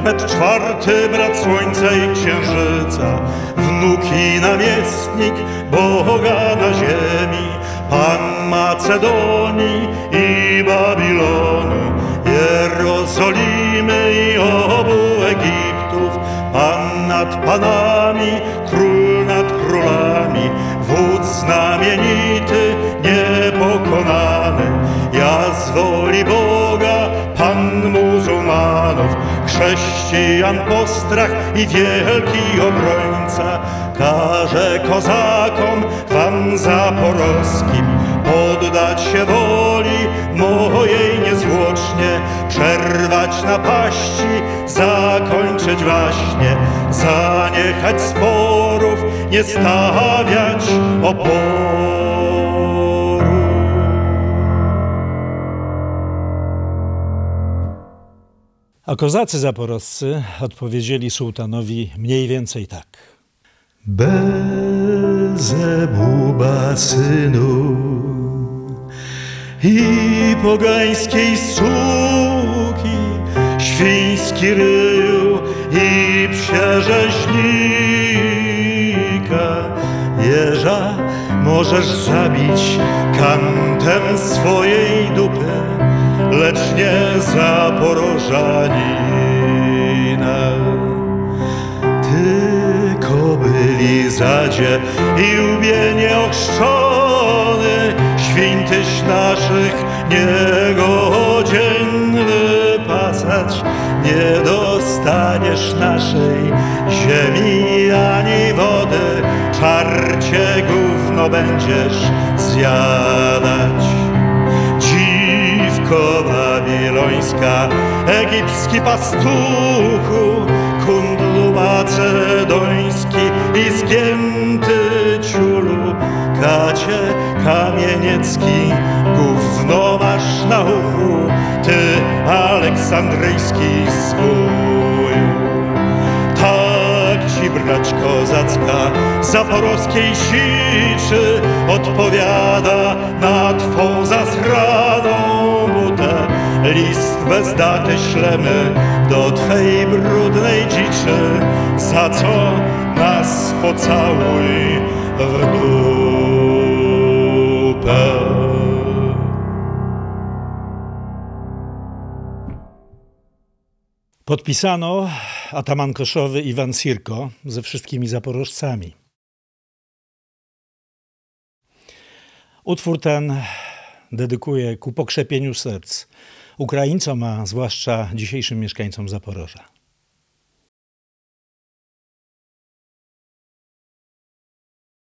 Mehmet czwarty, brat słońca i księżyca, wnuk i namiestnik Boga na ziemi, Pan Macedonii i Babilonu, Jerozolimy i obu Egiptów, Pan nad panami, król nad królami, wódz znamienity, niepokonany, ja z woli Boga, Pan muzułmanów, chrześcijan postrach i wielki obrońca, każe kozakom wam zaporowskim poddać się woli mojej niezwłocznie, przerwać napaści, zakończyć waśnie, zaniechać sporów, nie stawiać oporu. A kozacy zaporowscy odpowiedzieli sułtanowi mniej więcej tak. Belzebuba, synu, i pogańskiej suki, świński ryju i psie rzeźnika, jeża możesz zabić kantem swojej dupy, lecz nie Zaporożanina. Ty, kobyli zadzie i łbie nieochrzczony, świń tyś naszych niegodzien wypasać, nie dostaniesz naszej ziemi ani wody, czarcie gówno będziesz zjadać. Dziwko babilońska, egipski pastuchu, kundlu macedoński i zgięty ciulu, kacie kamieniecki, gówno masz na uchu, ty aleksandryjski zbóju. Tak ci brać kozacka zaporowskiej siczy odpowiada na twą zasraną butę. List bez daty ślemy do twej brudnej dziczy, za co nas pocałuj w dupę. Podpisano ataman koszowy Iwan Sirko ze wszystkimi zaporożcami. Utwór ten dedykuję ku pokrzepieniu serc Ukraińcom, a zwłaszcza dzisiejszym mieszkańcom Zaporoża.